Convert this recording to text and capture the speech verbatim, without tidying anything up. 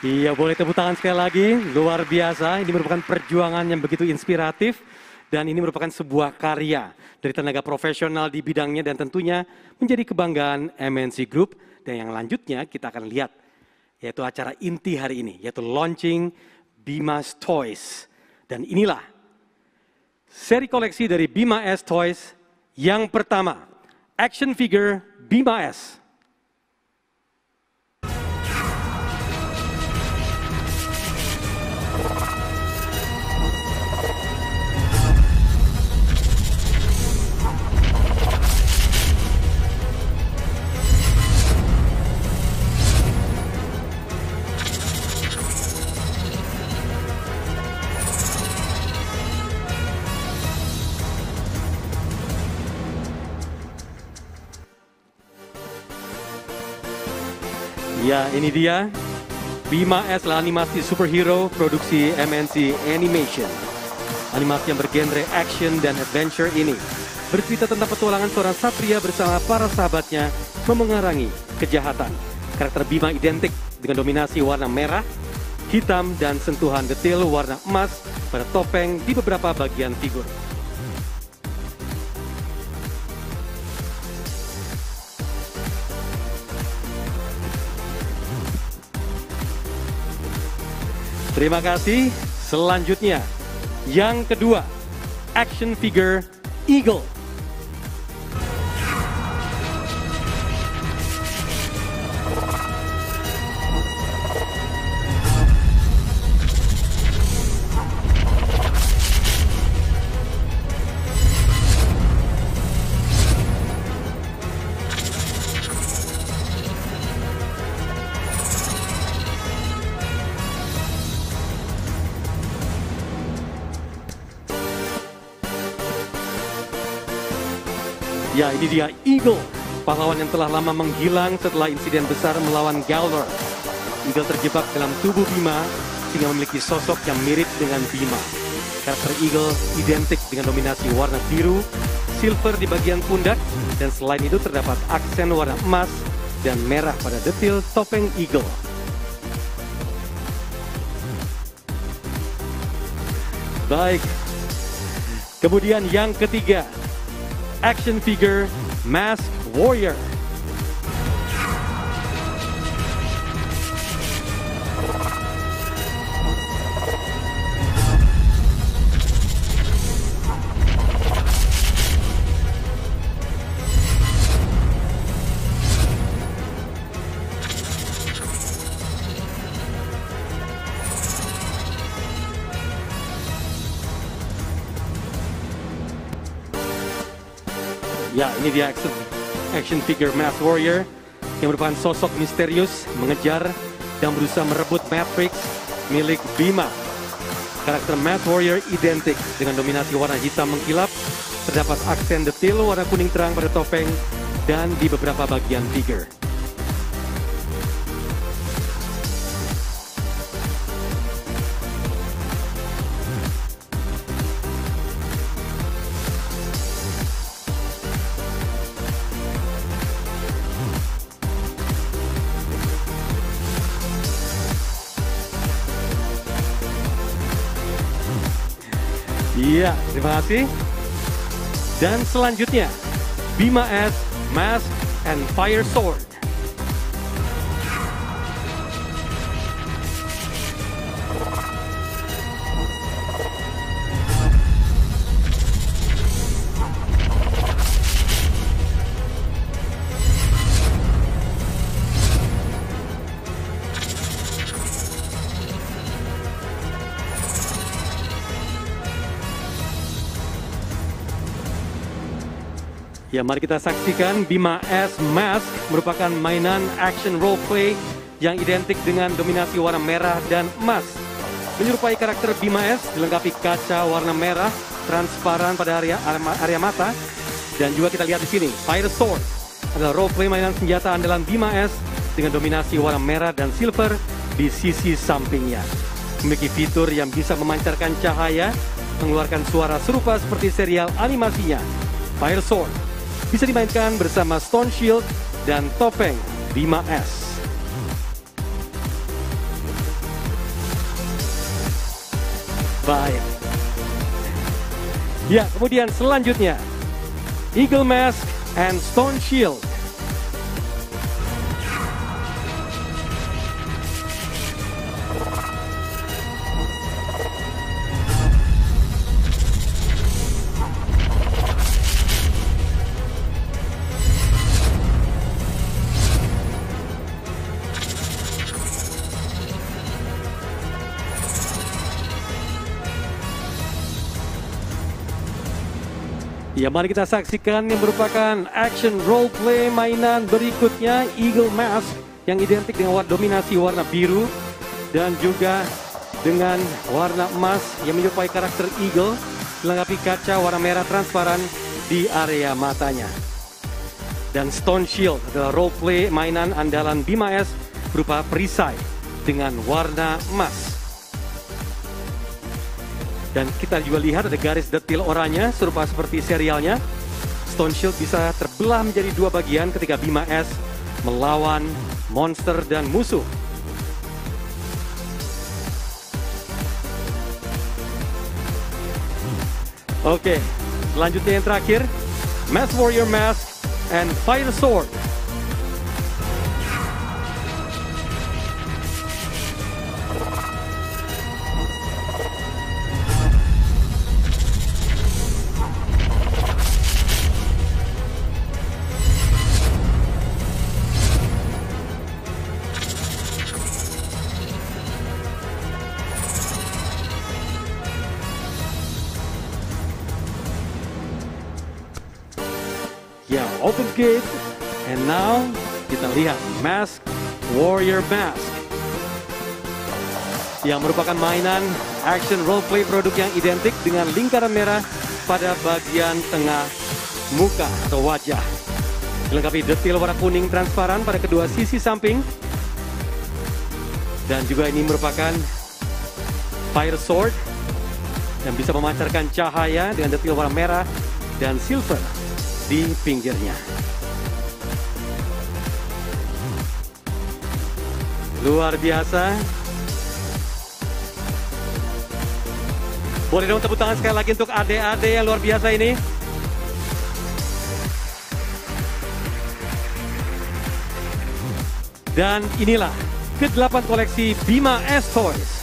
Iya, boleh tepuk tangan sekali lagi. Luar biasa, ini merupakan perjuangan yang begitu inspiratif. Dan ini merupakan sebuah karya dari tenaga profesional di bidangnya dan tentunya menjadi kebanggaan M N C Group. Dan yang lanjutnya kita akan lihat, yaitu acara inti hari ini, yaitu launching Bima's Toys. Dan inilah seri koleksi dari Bima S Toys yang pertama, action figure Bima S. Ya, ini dia Bima S lah animasi superhero produksi M N C Animation. Animasi yang bergenre action dan adventure ini bercerita tentang petualangan seorang satria bersama para sahabatnya memengarangi kejahatan. Karakter Bima identik dengan dominasi warna merah, hitam, dan sentuhan detail warna emas pada topeng di beberapa bagian figur. Terima kasih. Selanjutnya, yang kedua, action figure Eagle. Ya, ini dia Eagle, pahlawan yang telah lama menghilang setelah insiden besar melawan Gowler. Eagle terjebak dalam tubuh Bima sehingga memiliki sosok yang mirip dengan Bima. Karakter Eagle identik dengan dominasi warna biru, silver di bagian pundak, dan selain itu terdapat aksen warna emas dan merah pada detail topeng Eagle. Baik, kemudian yang ketiga, action figure Mask Warrior. Ya, ini dia action, action figure Mask Warrior yang merupakan sosok misterius mengejar dan berusaha merebut Matrix milik Bima. Karakter Mask Warrior identik dengan dominasi warna hitam mengkilap, terdapat aksen detail warna kuning terang pada topeng dan di beberapa bagian figure. Iya, terima kasih. Dan selanjutnya, Bima S Mask and Fire Sword. Ya, mari kita saksikan Bima S Mask merupakan mainan action roleplay yang identik dengan dominasi warna merah dan emas. Menyerupai karakter Bima S dilengkapi kaca warna merah transparan pada area, area mata. Dan juga kita lihat di sini, Fire Sword adalah roleplay mainan senjata andalan Bima S dengan dominasi warna merah dan silver di sisi sampingnya. Memiliki fitur yang bisa memancarkan cahaya, mengeluarkan suara serupa seperti serial animasinya. Fire Sword bisa dimainkan bersama Stone Shield dan topeng Bima S. Baik. Ya, kemudian selanjutnya Eagle Mask and Stone Shield. Ya, mari kita saksikan yang merupakan action role play mainan berikutnya, Eagle Mask yang identik dengan warna dominasi warna biru dan juga dengan warna emas yang menyerupai karakter Eagle, dilengkapi kaca warna merah transparan di area matanya. Dan Stone Shield adalah role play mainan andalan Bima S berupa perisai dengan warna emas. Dan kita juga lihat ada garis detil oranye serupa seperti serialnya. Stone Shield bisa terbelah menjadi dua bagian ketika Bima S melawan monster dan musuh. Oke, selanjutnya yang terakhir, Mask Warrior Mask and Fire Sword. Ya, open gate, and now kita lihat Mask Warrior Mask yang merupakan mainan action roleplay produk yang identik dengan lingkaran merah pada bagian tengah muka atau wajah. Dilengkapi detil warna kuning transparan pada kedua sisi samping, dan juga ini merupakan Fire Sword yang bisa memancarkan cahaya dengan detil warna merah dan silver di pinggirnya. Luar biasa. Boleh dong tepuk tangan sekali lagi untuk adik-adik yang luar biasa ini. Dan inilah kedelapan koleksi Bima S Toys.